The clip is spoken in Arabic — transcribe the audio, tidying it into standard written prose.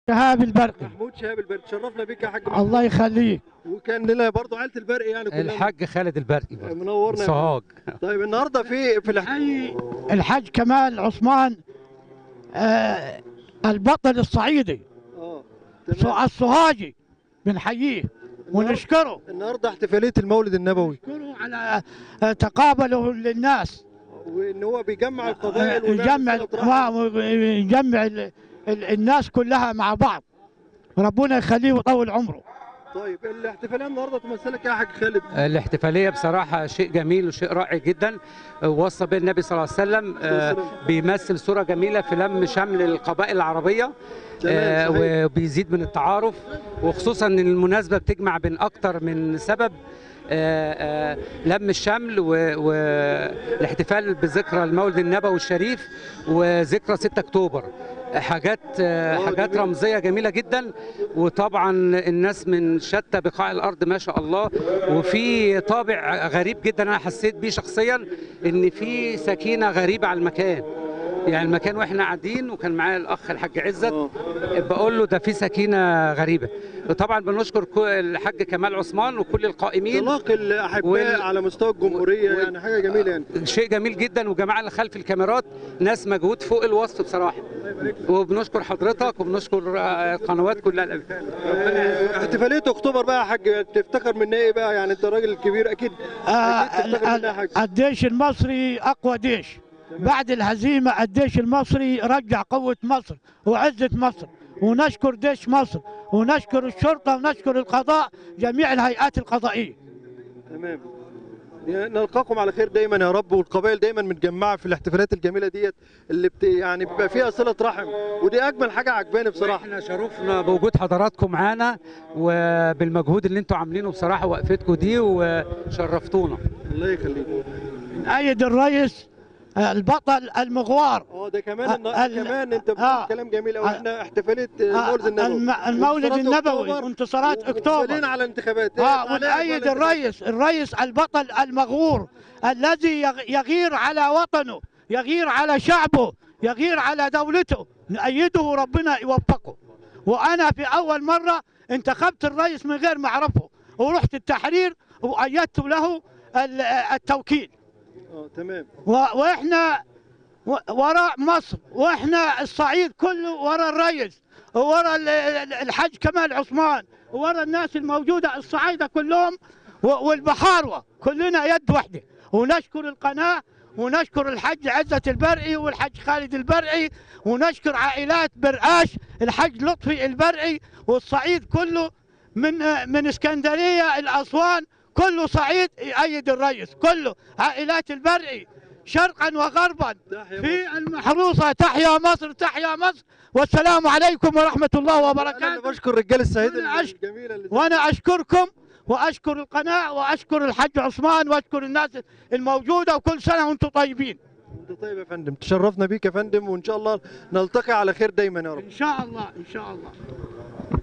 شهاب البرقي. محمود شهاب البرقي، تشرفنا بيك يا حاج. الله يخليك. وكان لنا برضه عائله البرقي يعني كلنا. الحاج خالد البرقي منورنا سوهاج. طيب النهارده في الحاج كمال عثمان، البطل الصعيدي تمام. السوهاجي، بنحييه ونشكره. النهارده احتفاليه المولد النبوي، نشكره على تقابله للناس، وان هو بيجمع القبائل يجمع الناس كلها مع بعض. ربنا يخليه ويطول عمره. طيب الاحتفاليه النهارده تمثلك يا حاج خالد؟ الاحتفاليه بصراحه شيء جميل وشيء رائع جدا، وصى به النبي صلى الله عليه وسلم. بيمثل صوره جميله في لم شمل القبائل العربيه، وبيزيد من التعارف، وخصوصا ان المناسبه بتجمع بين اكتر من سبب. لم الشمل والاحتفال بذكرى المولد النبوي الشريف وذكرى 6 اكتوبر، حاجات رمزيه جميله جدا. وطبعا الناس من شتى بقاع الارض ما شاء الله، وفي طابع غريب جدا انا حسيت بيه شخصيا، ان في سكينه غريبه على المكان. يعني المكان واحنا قاعدين وكان معايا الاخ الحاج عزت، بقول له ده في سكينه غريبه. وطبعا بنشكر الحاج كمال عثمان وكل القائمين، انطلاق الاحباء على مستوى الجمهوريه، يعني حاجه جميله، يعني شيء جميل جدا. وجماعه اللي خلف الكاميرات ناس مجهود فوق الوصف بصراحه. وبنشكر حضرتك وبنشكر القنوات كلها. احتفاليه اكتوبر بقى يا حاج، تفتكر منها ايه بقى؟ يعني انت راجل كبير اكيد تفتكر منها حاجه. الجيش المصري اقوى جيش. بعد الهزيمه الجيش المصري رجع قوه مصر وعزه مصر، ونشكر جيش مصر ونشكر الشرطه ونشكر القضاء، جميع الهيئات القضائيه. تمام. نلقاكم على خير دايما يا رب، والقبائل دايما متجمعه في الاحتفالات الجميله ديت اللي يعني بيبقى فيها صله رحم، ودي اجمل حاجه عجباني بصراحه. احنا شرفنا بوجود حضراتكم معانا وبالمجهود اللي انتم عاملينه بصراحه، وقفتكم دي وشرفتونا. الله يخليك. نأيد الرئيس البطل المغوار. ده كمان كمان انت بتقول كلام جميل قوي. احنا احتفاليه المولد النبوي وانتصارات اكتوبر على الانتخابات. ونأيد الرئيس البطل المغوور الذي يغير على وطنه، يغير على شعبه، يغير على دولته. نأيده، ربنا يوفقه. وانا في اول مره انتخبت الرئيس من غير ما اعرفه، ورحت التحرير وأيدت له التوكيل. تمام. واحنا وراء مصر، واحنا الصعيد كله وراء الرئيس، وراء الحاج كمال عثمان، وراء الناس الموجوده الصعايده كلهم والبحاروه، كلنا يد واحده. ونشكر القناه ونشكر الحاج عزة البرقي والحاج خالد البرقي، ونشكر عائلات برقاش، الحاج لطفي البرقي، والصعيد كله من اسكندريه الاسوان، كله صعيد يأيد الرئيس، كله عائلات البرقي شرقا وغربا في المحروسه. تحيا مصر، تحيا مصر، والسلام عليكم ورحمه الله وبركاته. انا بشكر الرجال السعيد الجميله وانا اشكركم واشكر القناه واشكر الحاج عثمان واشكر الناس الموجوده، وكل سنه وانتم طيبين. انت طيب يا فندم، تشرفنا بيك يا فندم، وان شاء الله نلتقي على خير دايما يا رب. ان شاء الله ان شاء الله.